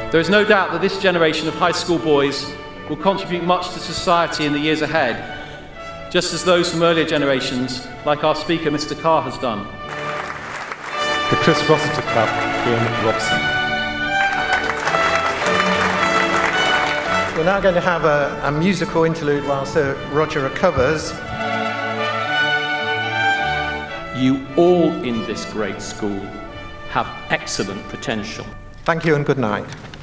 There is no doubt that this generation of high school boys will contribute much to society in the years ahead, just as those from earlier generations, like our speaker, Mr. Carr, has done. The Chris Rossiter Club in Robson. We're now going to have a musical interlude while Sir Roger recovers. You all in this great school have excellent potential. Thank you and good night.